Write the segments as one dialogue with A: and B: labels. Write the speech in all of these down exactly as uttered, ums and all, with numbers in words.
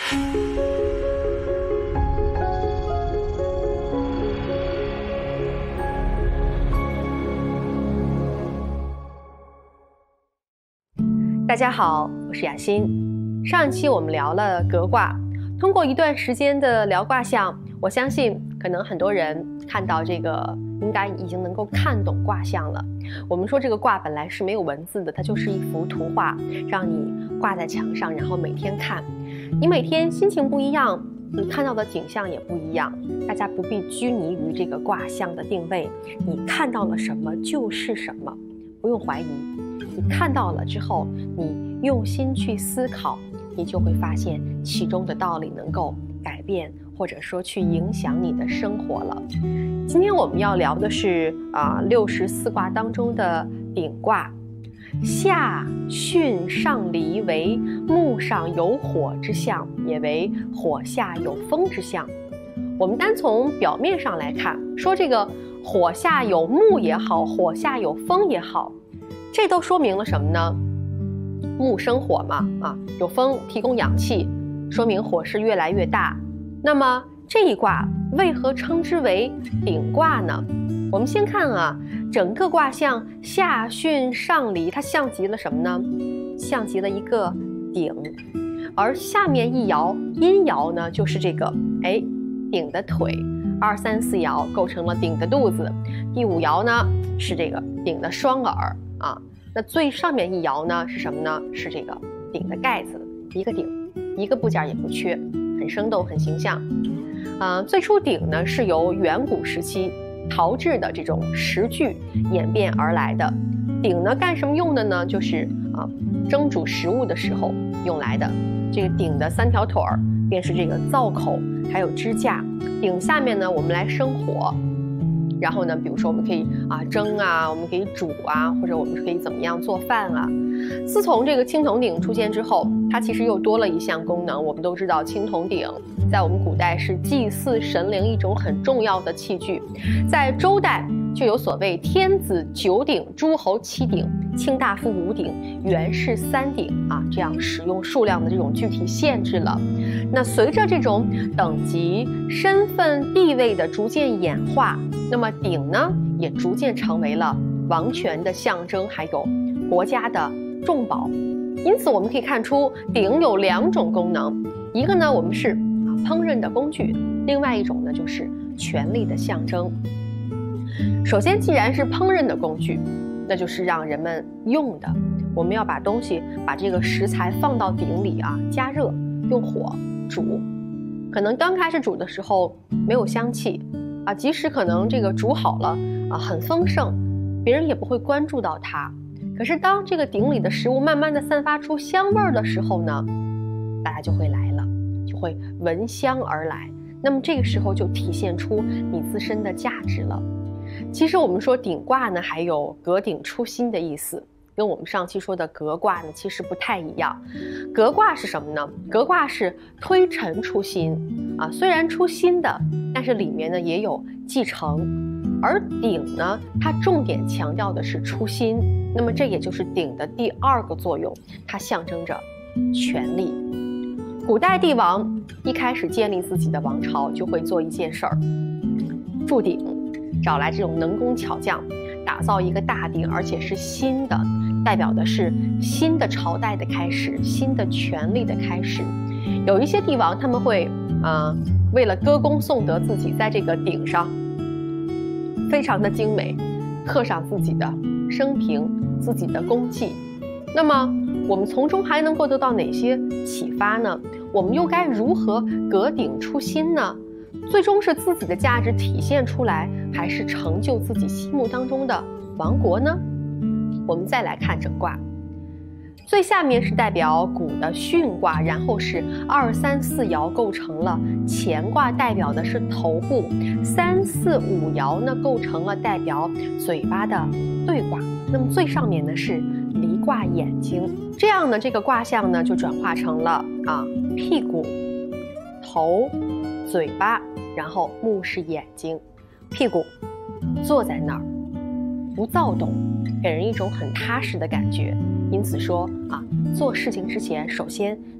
A: 大家好，我是雅欣。上一期我们聊了革卦，通过一段时间的聊卦象，我相信可能很多人看到这个应该已经能够看懂卦象了。我们说这个卦本来是没有文字的，它就是一幅图画，让你挂在墙上，然后每天看。你每天心情不一样，你看到的景象也不一样。大家不必拘泥于这个卦象的定位，你看到了什么就是什么，不用怀疑。你看到了之后，你用心去思考，你就会发现其中的道理能够改变，或者说去影响你的生活了。今天我们要聊的是啊六十四卦当中的鼎卦，下巽上离为木上有火之象，也为火下有风之象。我们单从表面上来看，说这个火下有木也好，火下有风也好，这都说明了什么呢？木生火嘛，啊，有风提供氧气，说明火势越来越大。那么这一卦为何称之为鼎卦呢？我们先看啊，整个卦象下巽上离，它像极了什么呢？像极了一个鼎，而下面一爻阴爻呢，就是这个哎鼎的腿，二三四爻构成了鼎的肚子，第五爻呢是这个鼎的双耳啊。那最上面一爻呢是什么呢？是这个鼎的盖子，一个鼎，一个部件也不缺，很生动，很形象。呃，最初鼎呢是由远古时期陶制的这种石具演变而来的。鼎呢干什么用的呢？就是啊蒸煮食物的时候用来的。这个鼎的三条腿儿便是这个灶口，还有支架。鼎下面呢我们来生火。然后呢，比如说我们可以啊蒸啊，我们可以煮啊，或者我们可以怎么样做饭啊。自从这个青铜鼎出现之后，它其实又多了一项功能。我们都知道青铜鼎在我们古代是祭祀神灵一种很重要的器具。在周代就有所谓天子九鼎、诸侯七鼎、卿大夫五鼎、元士三鼎啊，这样使用数量的这种具体限制了。那随着这种等级、身份、地位的逐渐演化，那么鼎呢也逐渐成为了王权的象征，还有国家的重宝。因此我们可以看出鼎有两种功能，一个呢我们是啊烹饪的工具，另外一种呢就是权力的象征。首先既然是烹饪的工具，那就是让人们用的，我们要把东西把这个食材放到鼎里啊加热，用火煮。可能刚开始煮的时候没有香气啊，即使可能这个煮好了啊，很丰盛，别人也不会关注到它。可是当这个鼎里的食物慢慢的散发出香味儿的时候呢，大家就会来了，就会闻香而来。那么这个时候就体现出你自身的价值了。其实我们说鼎卦呢，还有革鼎出新的意思，跟我们上期说的革卦呢其实不太一样。革卦是什么呢？革卦是推陈出新啊，虽然出新的，但是里面呢也有继承。而鼎呢，它重点强调的是出新，那么这也就是鼎的第二个作用，它象征着权力。古代帝王一开始建立自己的王朝，就会做一件事儿，筑鼎，找来这种能工巧匠，打造一个大鼎，而且是新的，代表的是新的朝代的开始，新的权力的开始。有一些帝王他们会呃，为了歌功颂德自己，在这个鼎上非常的精美，刻上自己的生平、自己的功绩。那么我们从中还能够得到哪些启发呢？我们又该如何革鼎出新呢？最终是自己的价值体现出来，还是成就自己心目当中的王国呢？我们再来看整卦，最下面是代表谷的巽卦，然后是二三四爻构成了乾卦，代表的是头部，三四五爻呢构成了代表嘴巴的兑卦。那么最上面呢是离卦眼睛，这样呢这个卦象呢就转化成了啊屁股、头、嘴巴，然后目是眼睛。屁股坐在那儿不躁动，给人一种很踏实的感觉。因此说啊，做事情之前首先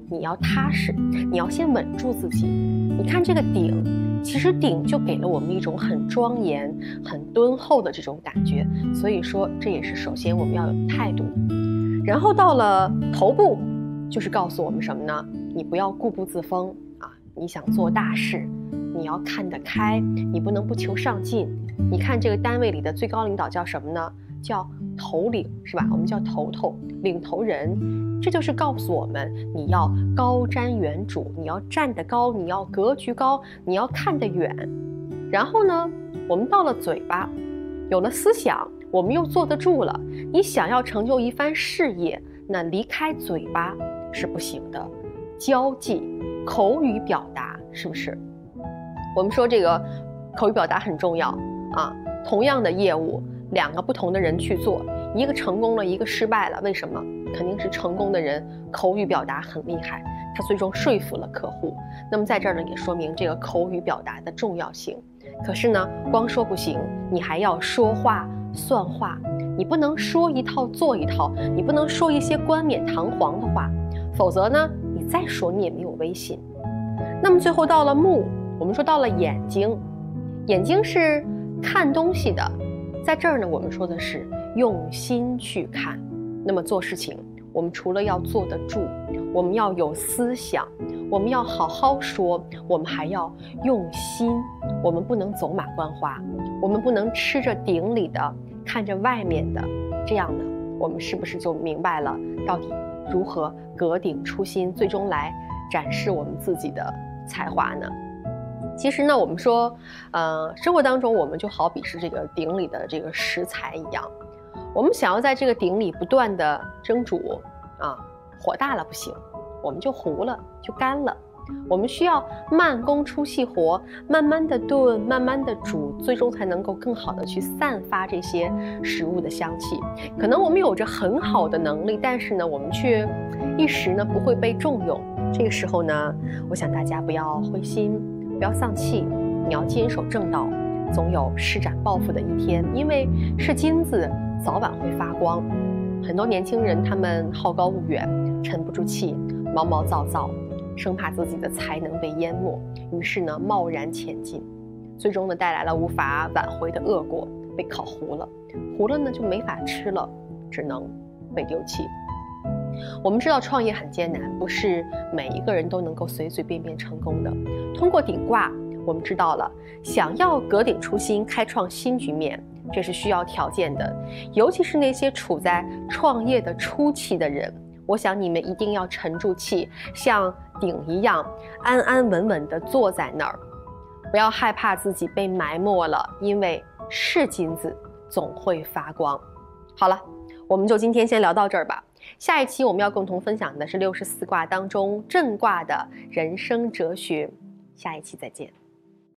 A: 你要踏实，你要先稳住自己。你看这个鼎，其实鼎就给了我们一种很庄严、很敦厚的这种感觉。所以说，这也是首先我们要有态度。然后到了头部，就是告诉我们什么呢？你不要固步自封啊！你想做大事，你要看得开，你不能不求上进。你看这个单位里的最高领导叫什么呢？叫头领，是吧？我们叫头头，领头人。这就是告诉我们，你要高瞻远瞩，你要站得高，你要格局高，你要看得远。然后呢，我们到了嘴巴，有了思想，我们又坐得住了。你想要成就一番事业，那离开嘴巴是不行的。交际、口语表达，是不是？我们说这个口语表达很重要啊。同样的业务，两个不同的人去做，一个成功了，一个失败了，为什么？肯定是成功的人口语表达很厉害，他最终说服了客户。那么在这儿呢，也说明这个口语表达的重要性。可是呢，光说不行，你还要说话算话，你不能说一套做一套，你不能说一些冠冕堂皇的话，否则呢，你再说你也没有威信。那么最后到了目，我们说到了眼睛，眼睛是看东西的，在这儿呢，我们说的是用心去看。那么做事情，我们除了要坐得住，我们要有思想，我们要好好说，我们还要用心。我们不能走马观花，我们不能吃着顶里的，看着外面的。这样呢，我们是不是就明白了到底如何革鼎出新，最终来展示我们自己的才华呢？其实呢，我们说，呃，生活当中我们就好比是这个鼎里的这个食材一样。我们想要在这个鼎里不断的蒸煮啊，火大了不行，我们就糊了，就干了。我们需要慢工出细活，慢慢的炖，慢慢的煮，最终才能够更好的去散发这些食物的香气。可能我们有着很好的能力，但是呢，我们却一时呢不会被重用。这个时候呢，我想大家不要灰心，不要丧气，你要坚守正道，总有施展抱负的一天。因为是金子，早晚会发光。很多年轻人他们好高骛远，沉不住气，毛毛躁躁，生怕自己的才能被淹没，于是呢贸然前进，最终呢带来了无法挽回的恶果，被烤糊了，糊了呢就没法吃了，只能被丢弃。我们知道创业很艰难，不是每一个人都能够随随便便成功的。通过鼎卦，我们知道了，想要革鼎出新，开创新局面，这是需要条件的。尤其是那些处在创业的初期的人，我想你们一定要沉住气，像鼎一样安安稳稳地坐在那儿，不要害怕自己被埋没了，因为是金子总会发光。好了，我们就今天先聊到这儿吧。下一期我们要共同分享的是六十四卦当中震卦的人生哲学，下一期再见。